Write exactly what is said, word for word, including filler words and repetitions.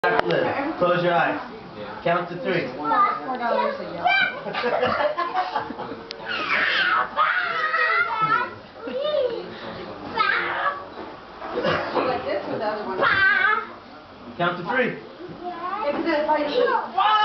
Close your eyes. Count to three. Four dollars a yard. Like this or the other one? Count to three. Yeah, because it's like